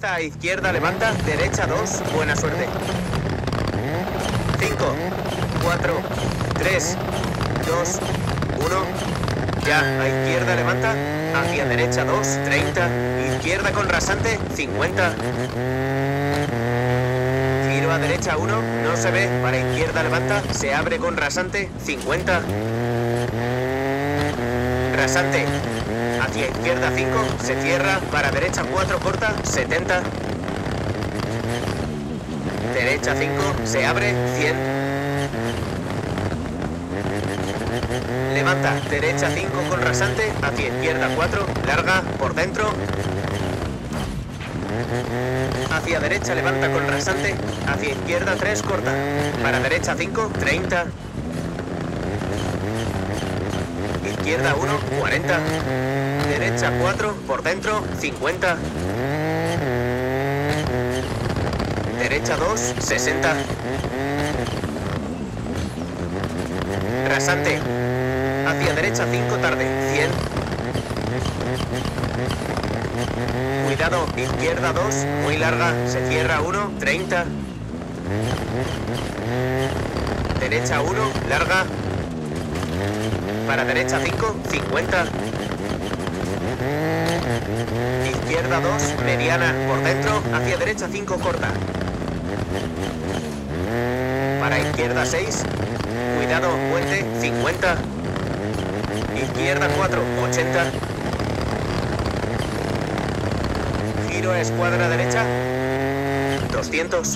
A izquierda, levanta, derecha 2, buena suerte. 5, 4, 3, 2, 1. Ya, a izquierda, levanta, hacia derecha 2, 30. Izquierda con rasante, 50. Giro a derecha 1, no se ve, para izquierda levanta, se abre con rasante, 50. Rasante, hacia izquierda 5, se cierra, para derecha 4, corta, 70. Derecha 5, se abre, 100. Levanta, derecha 5 con rasante, hacia izquierda 4, larga, por dentro. Hacia derecha levanta con rasante, hacia izquierda 3, corta. Para derecha 5, 30. Izquierda 1, 40. Derecha 4, por dentro, 50. Derecha 2, 60. Rasante. Hacia derecha 5, tarde, 100. Cuidado, izquierda 2, muy larga, se cierra 1, 30. Derecha 1, larga. Para derecha 5, 50. Izquierda 2, mediana, por dentro, hacia derecha 5, corta. Para izquierda 6, cuidado, puente, 50. Izquierda 4, 80. Giro a escuadra derecha, 200.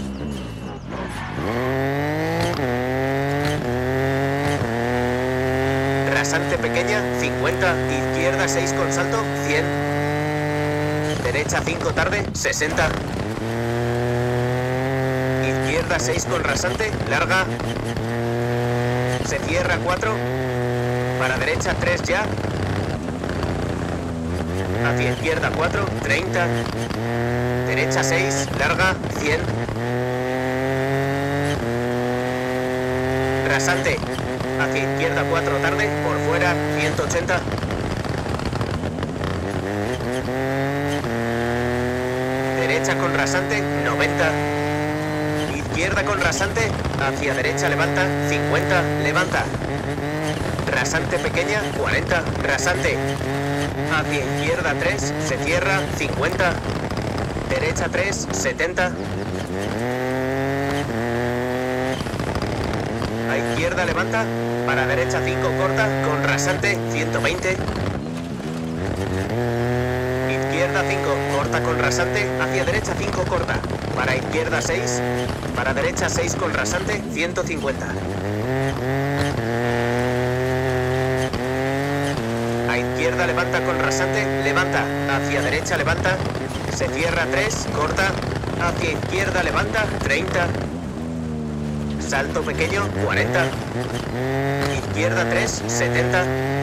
Rasante pequeña, 50. Izquierda 6 con salto, 100. Derecha 5 tarde, 60. Izquierda 6 con rasante, larga. Se cierra 4. Para derecha 3 ya. Hacia izquierda 4, 30. Derecha 6, larga, 100. Rasante. Hacia izquierda 4 tarde, por fuera, 180. Derecha con rasante, 90. Izquierda con rasante, hacia derecha levanta, 50, levanta. Rasante pequeña, 40, rasante. Hacia izquierda 3, se cierra, 50. Derecha 3, 70. A izquierda levanta, para derecha 5 corta, con rasante, 120. Izquierda 5, corta con rasante, hacia derecha 5 corta. Para izquierda 6, para derecha 6 con rasante, 150. A izquierda levanta con rasante, levanta, hacia derecha levanta, se cierra 3, corta, hacia izquierda levanta, 30. Salto pequeño, 40. Izquierda 3, 70.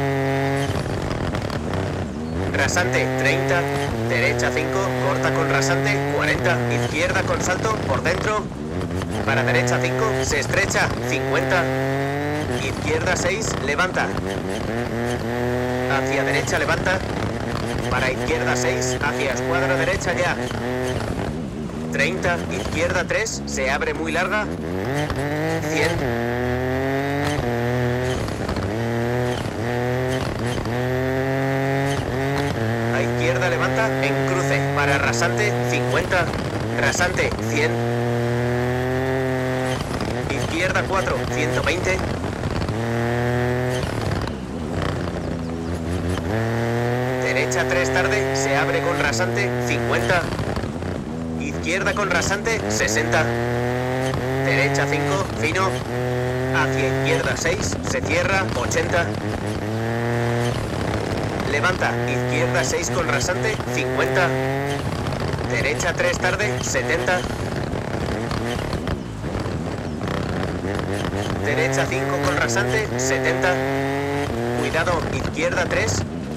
Rasante, 30. Derecha 5, corta con rasante, 40. Izquierda con salto, por dentro. Para derecha 5, se estrecha, 50. Izquierda 6, levanta. Hacia derecha levanta. Para izquierda 6, hacia escuadra derecha ya. 30, izquierda 3, se abre muy larga. 100. A izquierda levanta, en cruce, para rasante, 50. Rasante, 100. Izquierda 4, 120. Derecha 3 tarde, se abre con rasante, 50. Izquierda con rasante, 60. Derecha 5, fino. Hacia izquierda 6, se cierra, 80. Levanta, izquierda 6 con rasante, 50. Derecha 3 tarde, 70. Derecha 5 con rasante, 70. Cuidado, izquierda 3.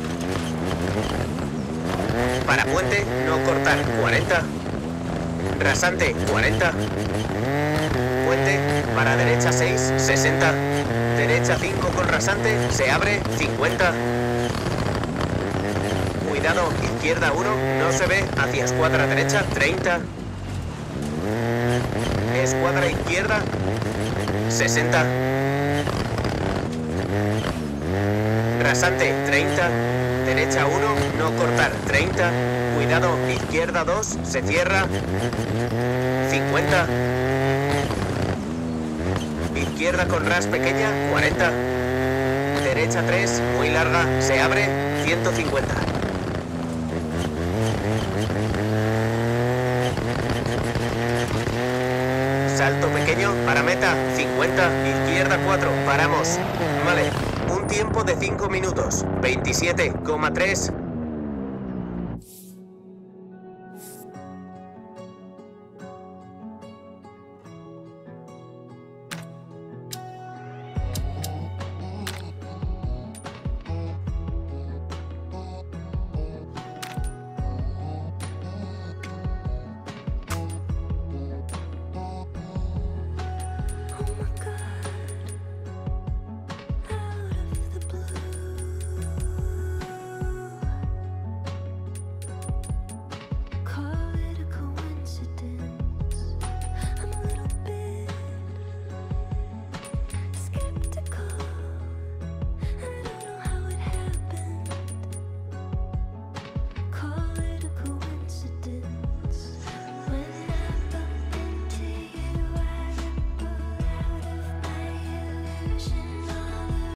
Para puente, no cortar, 40. Rasante, 40. Puente, para derecha 6, 60. Derecha 5 con rasante, se abre, 50. Cuidado, izquierda 1, no se ve, hacia escuadra derecha, 30. Escuadra izquierda, 60. Rasante, 30. Derecha 1, no cortar, 30. Cuidado, izquierda 2, se cierra, 50. Izquierda con ras pequeña, 40. Derecha 3, muy larga, se abre, 150. Salto pequeño, para meta, 50. Izquierda 4, paramos. Vale, un tiempo de 5 minutos, 27,3.